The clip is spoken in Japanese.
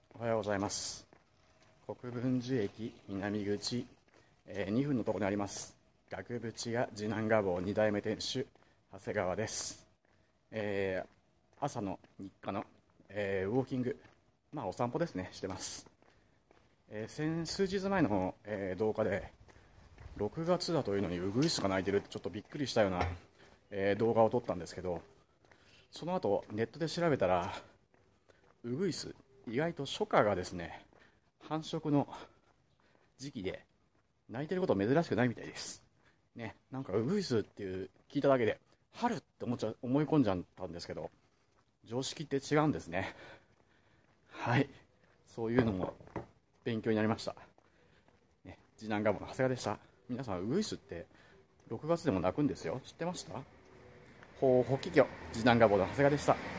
おはようございます。国分寺駅南口、2分のところにあります額縁屋次男画房2代目店主長谷川です。朝の日課の、ウォーキング、お散歩ですね、してます。数日前の、動画で6月だというのにウグイスが鳴いてるってちょっとびっくりしたような、動画を撮ったんですけど、その後ネットで調べたらウグイス意外と初夏がですね繁殖の時期で鳴いてること珍しくないみたいですね。なんかウグイスっていう聞いただけで春って思い込んじゃったんですけど、常識って違うんですね。はい、そういうのも勉強になりました、ね、次男ガボの長谷川でした。皆さんウグイスって6月でも鳴くんですよ。知ってました？ほうほききょ次男ガボの長谷川でした。